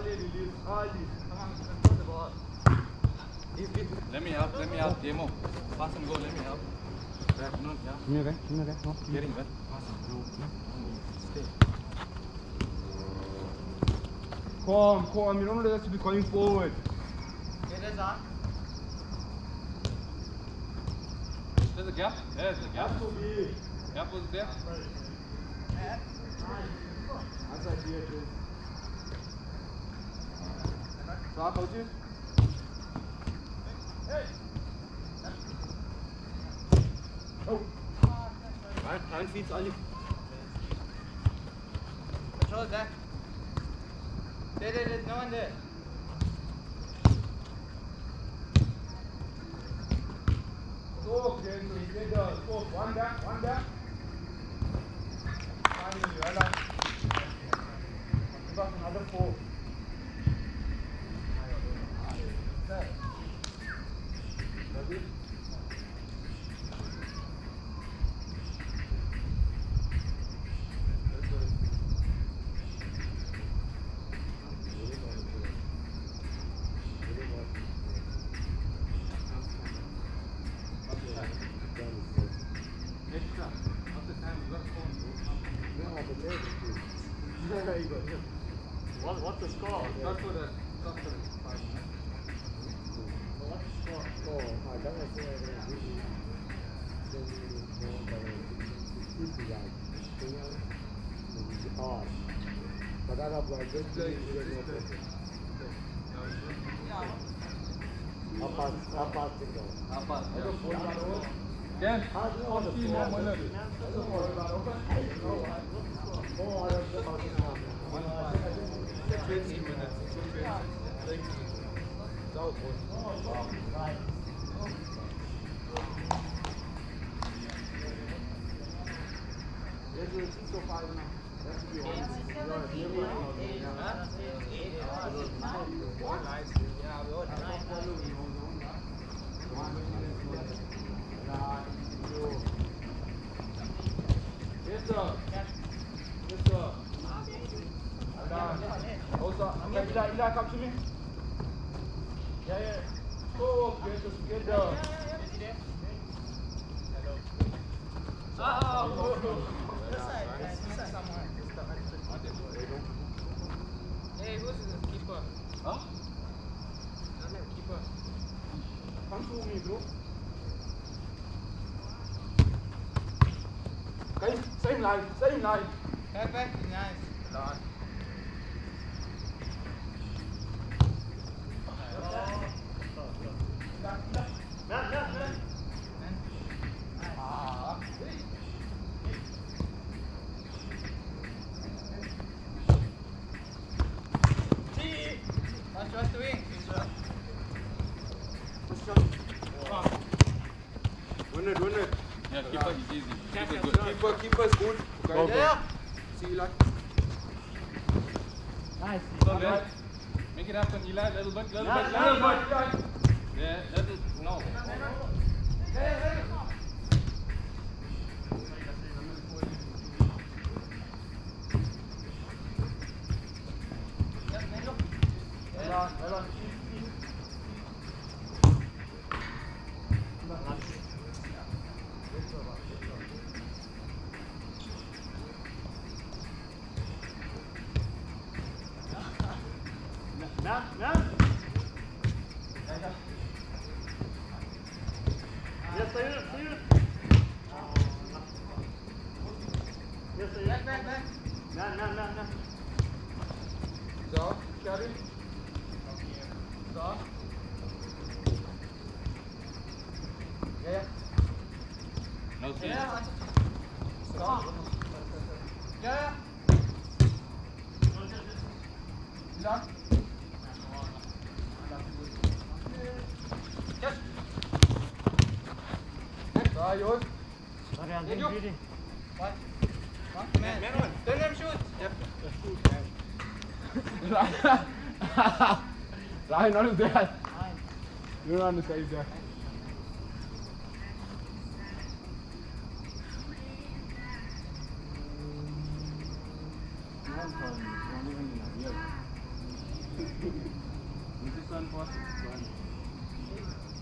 release, Ali. Come on, control the ball. Let me help, Demo. Pass and go, let me help. Back, no, yeah. Give me that. No. Getting back. Pass and go. Stay. Come, you don't let us to be going forward. There's a gap. There's a gap. Gap was there. Outside here too. Start, coaches. Hey. Oh. Right feet, Ali. Control that. There's no one there. Okay, so you get the one back. Finally, well done. Give us another 4. Ready? What's the score? Not for that. What's the score? I don't Ken, Eli, come to me. Yeah. Oh, get the. Hey, who's the keeper? Huh? Keeper. Come to me, bro. Okay, same line. Back, nice. What's doing? Win it. Yeah, keeper is easy. Keeper is good. Keeper's good. Okay. Yeah. See you like. Nice. Right. Make it happen, Eli. Little bit. Yeah, no. Well on. Back. No. So, carry. Stop. Yeah. No see. Stop. Yeah. Lock. Yes. Yours. What? Man. Don't let him shoot. Yep. Ryan, not there. You're on the side there. This is one for one.